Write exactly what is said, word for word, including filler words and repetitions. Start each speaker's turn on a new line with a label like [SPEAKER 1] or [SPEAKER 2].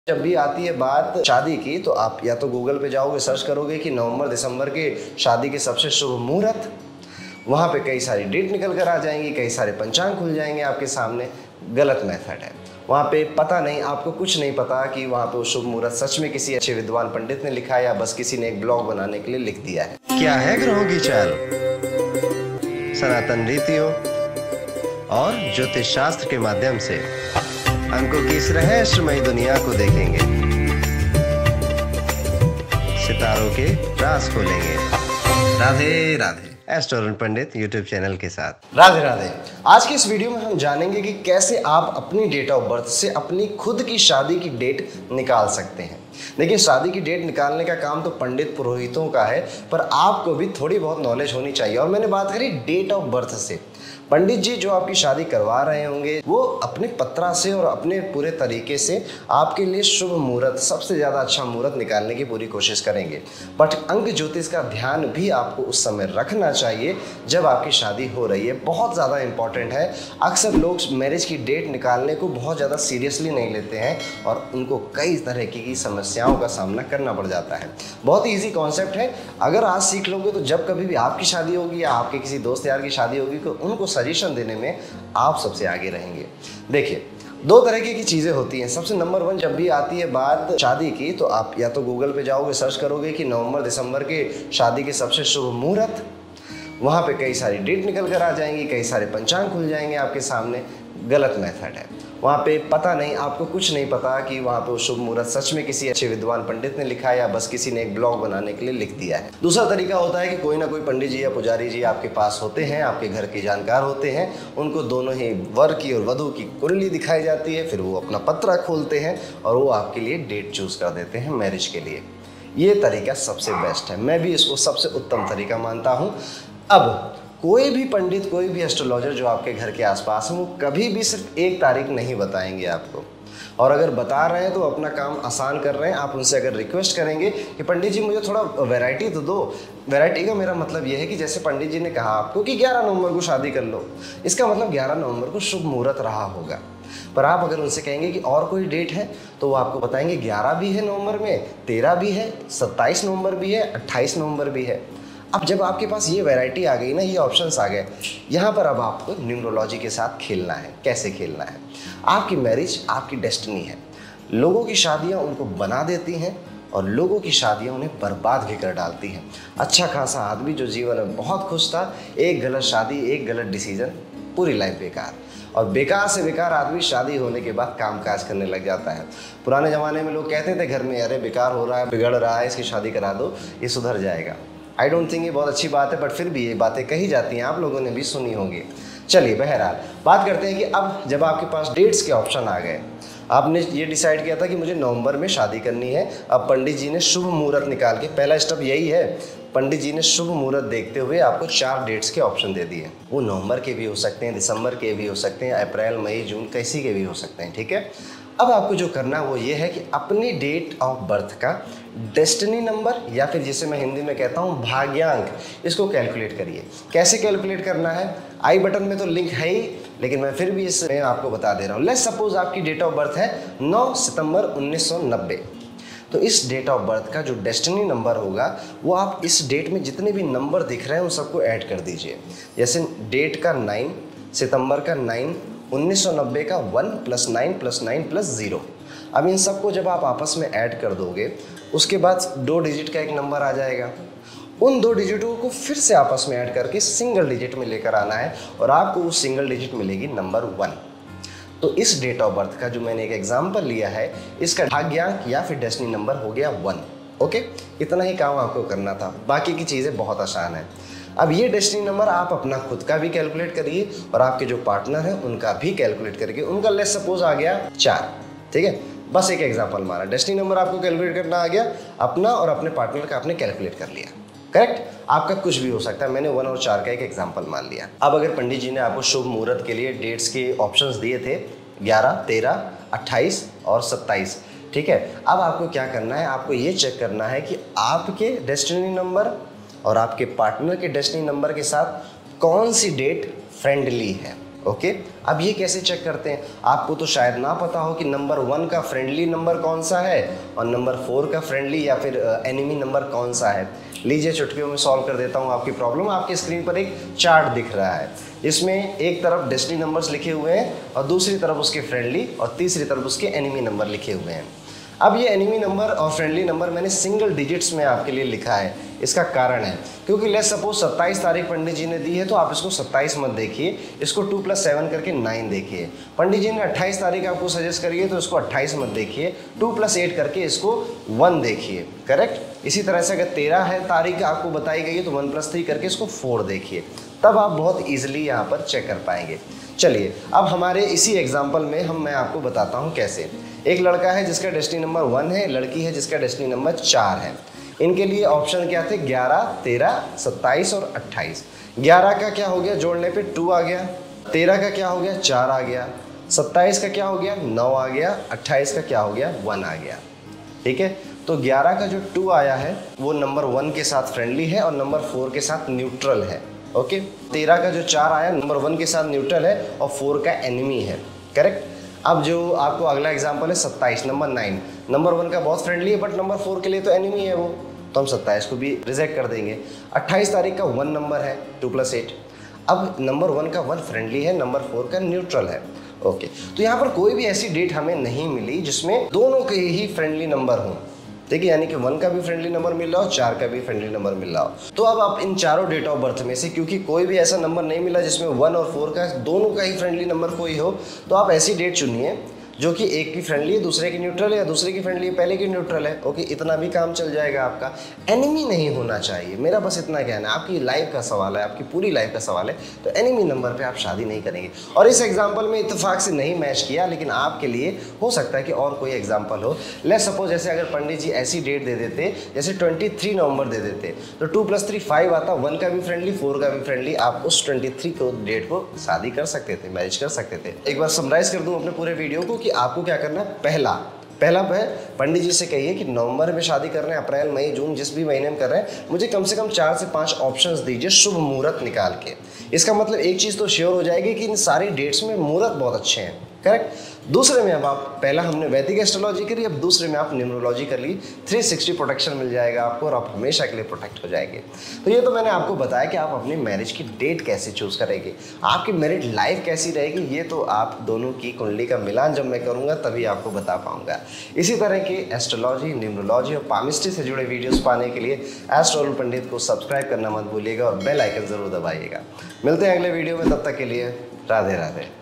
[SPEAKER 1] जब भी आती है बात शादी की तो आप या तो गूगल पे जाओगे, सर्च करोगे कि नवंबर दिसंबर के शादी के सबसे शुभ मुहूर्त। वहाँ पे कई सारी डेट निकल कर आ जाएंगी, कई सारे पंचांग खुल जाएंगे आपके सामने। गलत मेथड है। वहाँ पे पता नहीं, आपको कुछ नहीं पता कि वहाँ पे वो शुभ मुहूर्त सच में किसी अच्छे विद्वान पंडित ने लिखा है या बस किसी ने एक ब्लॉग बनाने के लिए लिख दिया है। क्या है ग्रहों की चाल, सनातन रीतियों और ज्योतिष शास्त्र के माध्यम से अंकों की इस रहस्यमयी दुनिया को देखेंगे, सितारों के राज खोलेंगे। Radhe Radhe. Astro pandit YouTube channel के साथ राधे राधे। आज की इस वीडियो में हम जानेंगे कि कैसे आप अपनी डेट ऑफ बर्थ से अपनी खुद की शादी की डेट निकाल सकते हैं। देखिए, शादी की डेट निकालने का काम तो पंडित पुरोहितों का है, पर आपको भी थोड़ी बहुत नॉलेज होनी चाहिए। और मैंने बात करी डेट ऑफ बर्थ से। पंडित जी जो आपकी शादी करवा रहे होंगे वो अपने पत्रा से और अपने पूरे तरीके से आपके लिए शुभ मुहूर्त, सबसे ज़्यादा अच्छा मुहूर्त निकालने की पूरी कोशिश करेंगे। बट अंक ज्योतिष का ध्यान भी आपको उस समय रखना चाहिए जब आपकी शादी हो रही है। बहुत ज़्यादा इंपॉर्टेंट है। अक्सर लोग मैरिज की डेट निकालने को बहुत ज़्यादा सीरियसली नहीं लेते हैं और उनको कई तरह की समस्याओं का सामना करना पड़ जाता है। बहुत ही ईजी कॉन्सेप्ट है। अगर आज सीख लोगे तो जब कभी भी आपकी शादी होगी या आपके किसी दोस्त यार की शादी होगी तो उनको सजेशन देने में आप सबसे आगे रहेंगे। देखिए, दो तरह की चीज़ें होती हैं। सबसे नंबर वन, जब भी आती है बात शादी की तो आप या तो गूगल पे जाओगे, सर्च करोगे कि नवंबर दिसंबर के शादी के सबसे शुभ मुहूर्त। वहाँ पे कई सारी डेट निकल कर आ जाएंगी, कई सारे पंचांग खुल जाएंगे आपके सामने। गलत मेथड है। वहाँ पे पता नहीं, आपको कुछ नहीं पता कि वहाँ पे वो शुभ मुहूर्त सच में किसी अच्छे विद्वान पंडित ने लिखा है या बस किसी ने एक ब्लॉग बनाने के लिए लिख दिया है। दूसरा तरीका होता है कि कोई ना कोई पंडित जी या पुजारी जी आपके पास होते हैं, आपके घर के जानकार होते हैं। उनको दोनों ही वर की और वधू की कुंडली दिखाई जाती है, फिर वो अपना पत्रा खोलते हैं और वो आपके लिए डेट चूज़ कर देते हैं मैरिज के लिए। ये तरीका सबसे बेस्ट है। मैं भी इसको सबसे उत्तम तरीका मानता हूँ। अब कोई भी पंडित, कोई भी एस्ट्रोलॉजर जो आपके घर के आसपास हैं, वो कभी भी सिर्फ एक तारीख नहीं बताएंगे आपको। और अगर बता रहे हैं तो अपना काम आसान कर रहे हैं। आप उनसे अगर रिक्वेस्ट करेंगे कि पंडित जी मुझे थोड़ा वैरायटी तो दो। वैरायटी का मेरा मतलब ये है कि जैसे पंडित जी ने कहा आपको कि ग्यारह नवंबर को शादी कर लो, इसका मतलब ग्यारह नवंबर को शुभ मुहूर्त रहा होगा। पर आप अगर उनसे कहेंगे कि और कोई डेट है तो वो आपको बताएंगे ग्यारह भी है नवंबर में, तेरह भी है, सत्ताईस नवंबर भी है, अट्ठाईस नवंबर भी है। अब जब आपके पास ये वैरायटी आ गई ना, ये ऑप्शंस आ गए, यहाँ पर अब आपको न्यूमरोलॉजी के साथ खेलना है। कैसे खेलना है? आपकी मैरिज आपकी डेस्टिनी है। लोगों की शादियाँ उनको बना देती हैं और लोगों की शादियाँ उन्हें बर्बाद भी कर डालती हैं। अच्छा खासा आदमी जो जीवन में बहुत खुश था, एक गलत शादी, एक गलत डिसीजन, पूरी लाइफ बेकार। और बेकार से बेकार आदमी शादी होने के बाद कामकाज करने लग जाता है। पुराने ज़माने में लोग कहते थे घर में, अरे बेकार हो रहा है, बिगड़ रहा है, इसकी शादी करा दो, ये सुधर जाएगा। आई डोंट थिंक ये बहुत अच्छी बात है, बट फिर भी ये बातें कही जाती हैं, आप लोगों ने भी सुनी होंगी। चलिए, बहरहाल बात करते हैं कि अब जब आपके पास डेट्स के ऑप्शन आ गए, आपने ये डिसाइड किया था कि मुझे नवंबर में शादी करनी है। अब पंडित जी ने शुभ मुहूर्त निकाल के, पहला स्टेप यही है, पंडित जी ने शुभ मुहूर्त देखते हुए आपको चार डेट्स के ऑप्शन दे दिए। वो नवंबर के भी हो सकते हैं, दिसंबर के भी हो सकते हैं, अप्रैल, मई, जून, किसी के भी हो सकते हैं। ठीक है। अब आपको जो करना है वो ये है कि अपनी डेट ऑफ बर्थ का डेस्टिनी नंबर, या फिर जिसे मैं हिंदी में कहता हूँ भाग्यांक, इसको कैलकुलेट करिए। कैसे कैलकुलेट करना है? आई बटन में तो लिंक है ही, लेकिन मैं फिर भी इसमें आपको बता दे रहा हूँ। लेट्स सपोज आपकी डेट ऑफ बर्थ है नौ सितंबर उन्नीस सौ नब्बे। तो इस डेट ऑफ बर्थ का जो डेस्टिनी नंबर होगा वो आप इस डेट में जितने भी नंबर दिख रहे हैं उन सबको ऐड कर दीजिए। जैसे डेट का नाइन, सितंबर का नाइन, उन्नीस सौ नब्बे का one plus nine plus nine plus zero. अब इन सबको जब आप आपस में ऐड कर दोगे, उसके बाद दो डिजिट का एक नंबर आ जाएगा। उन दो डिजिटों को फिर से आपस में ऐड करके सिंगल डिजिट में लेकर आना है और आपको उस सिंगल डिजिट मिलेगी नंबर वन। तो इस डेट ऑफ बर्थ का जो मैंने एक एग्जाम्पल लिया है, इसका भाग्यांक या फिर डेस्टिनी नंबर हो गया वन। ओके, इतना ही काम आपको करना था, बाकी की चीज़ें बहुत आसान है। अब ये डेस्टिनी नंबर आप अपना खुद का भी कैलकुलेट करिए और आपके जो पार्टनर हैं उनका भी कैलकुलेट करके, उनका लेट्स सपोज आ गया चार। ठीक है, बस एक एग्जांपल मारा, डेस्टिनी नंबर आपको कैलकुलेट करना आ गया, अपना और अपने पार्टनर का आपने कैलकुलेट कर लिया। करेक्ट? आपका कुछ भी हो सकता है, मैंने वन और चार का एक एग्जाम्पल मान लिया। अब अगर पंडित जी ने आपको शुभ मुहूर्त के लिए डेट्स के ऑप्शंस दिए थे ग्यारह, तेरह, अट्ठाईस और सत्ताईस। ठीक है, अब आपको क्या करना है? आपको ये चेक करना है कि आपके डेस्टिनी नंबर और आपके पार्टनर के डेस्टिनी नंबर के साथ कौन सी डेट फ्रेंडली है। Okay okay? अब ये कैसे चेक करते हैं? आपको तो शायद ना पता हो कि नंबर वन का फ्रेंडली नंबर कौन सा है और नंबर फोर का फ्रेंडली या फिर एनिमी नंबर कौन सा है। लीजिए चुटकियों में सॉल्व कर देता हूँ आपकी प्रॉब्लम। आपकी स्क्रीन पर एक चार्ट दिख रहा है, इसमें एक तरफ डेस्टिनी नंबर्स लिखे हुए हैं और दूसरी तरफ उसके फ्रेंडली और तीसरी तरफ उसके एनिमी नंबर लिखे हुए हैं। अब ये एनिमी नंबर और फ्रेंडली नंबर मैंने सिंगल डिजिट्स में आपके लिए लिखा है। इसका कारण है क्योंकि लेट्स सपोज सत्ताईस तारीख पंडित जी ने दी है तो आप इसको सत्ताईस मत देखिए, इसको टू प्लस सेवन करके नाइन देखिए। पंडित जी ने अट्ठाईस तारीख आपको सजेस्ट करी है तो इसको अट्ठाईस मत देखिए, टू प्लस एट करके इसको वन देखिए। करेक्ट। इसी तरह से अगर तेरह है तारीख आपको बताई गई है तो वन प्लस थ्री करके इसको फोर देखिए, तब आप बहुत ईजिली यहाँ पर चेक कर पाएंगे। चलिए अब हमारे इसी एग्जाम्पल में हम मैं आपको बताता हूँ कैसे। एक लड़का है जिसका डेस्टिनी नंबर वन है, लड़की है जिसका डेस्टिनी नंबर चार है। इनके लिए ऑप्शन क्या थे? ग्यारह, तेरह, सत्ताईस और अट्ठाईस। ग्यारह का क्या हो गया? जोड़ने पे टू आ गया। तेरह का क्या हो गया? चार आ गया। सत्ताईस का क्या हो गया? नौ आ गया। अट्ठाईस का क्या हो गया? वन आ गया। ठीक है, तो ग्यारह का जो टू आया है वो नंबर वन के साथ फ्रेंडली है और नंबर फोर के साथ न्यूट्रल है। ओके। तेरह का जो चार आया नंबर वन के साथ न्यूट्रल है और फोर का एनिमी है। करेक्ट। अब जो आपको अगला एग्जांपल है सत्ताईस, नंबर नाइन, नंबर वन का बहुत फ्रेंडली है बट नंबर फोर के लिए तो एनिमी है वो, तो हम सत्ताईस को भी रिजेक्ट कर देंगे। अट्ठाईस तारीख का वन नंबर है, टू प्लस एट। अब नंबर वन का वन फ्रेंडली है, नंबर फोर का न्यूट्रल है। ओके, तो यहाँ पर कोई भी ऐसी डेट हमें नहीं मिली जिसमें दोनों के ही फ्रेंडली नंबर हों। देखिए, यानी कि वन का भी फ्रेंडली नंबर मिल रहा हो, चार का भी फ्रेंडली नंबर मिल रहा हो। तो अब आप इन चारों डेट ऑफ बर्थ में से क्योंकि कोई भी ऐसा नंबर नहीं मिला जिसमें वन और फोर का दोनों का ही फ्रेंडली नंबर कोई हो, तो आप ऐसी डेट चुनिए जो कि एक की फ्रेंडली है, दूसरे की न्यूट्रल है, या दूसरे की फ्रेंडली है, पहले की न्यूट्रल है। ओके, इतना भी काम चल जाएगा आपका। एनिमी नहीं होना चाहिए, मेरा बस इतना कहना है। आपकी लाइफ का सवाल है, आपकी पूरी लाइफ का सवाल है, तो एनिमी नंबर पे आप शादी नहीं करेंगे। और इस एग्जांपल में इत्तेफाक से नहीं मैच किया, लेकिन आपके लिए हो सकता है कि और कोई एग्जांपल हो। लेट्स सपोज जैसे अगर पंडित जी ऐसी डेट दे देते, जैसे तेईस नवंबर दे देते, तो टू प्लस थ्री फाइव आता, वन का भी फ्रेंडली, फोर का भी फ्रेंडली, आप उस तेईस को डेट को शादी कर सकते थे, मैरिज कर सकते थे। एक बार समराइज कर दूं अपने पूरे वीडियो को कि आपको क्या करना है। पहला पहला है, पंडित जी से कहिए कि नवंबर में शादी कर रहे हैं, अप्रैल, मई, जून, जिस भी महीने में कर रहे हैं, मुझे कम से कम चार से पांच ऑप्शंस दीजिए शुभ मुहूर्त निकाल के। इसका मतलब एक चीज़ तो श्योर हो जाएगी कि इन सारी डेट्स में मुहूर्त बहुत अच्छे हैं। करेक्ट। दूसरे में अब आप, पहला हमने वैदिक एस्ट्रोलॉजी करी, अब दूसरे में आप न्यूमरोलॉजी कर ली। थ्री सिक्सटी प्रोटेक्शन मिल जाएगा आपको और आप हमेशा के लिए प्रोटेक्ट हो जाएंगे। तो ये तो मैंने आपको बताया कि आप अपनी मैरिज की डेट कैसे चूज़ करेंगे, आपकी मैरिड लाइफ कैसी रहेगी, ये तो आप दोनों की कुंडली का मिलान जब मैं करूँगा तभी आपको बता पाऊँगा। इसी तरह के एस्ट्रोलॉजी, न्यूमरोलॉजी और पामिस्ट्री से जुड़े वीडियोज़ पाने के लिए एस्ट्रो पंडित को सब्सक्राइब करना मत भूलिएगा और बेल आइकन ज़रूर दबाइएगा। मिलते हैं अगले वीडियो में, तब तक के लिए राधे राधे।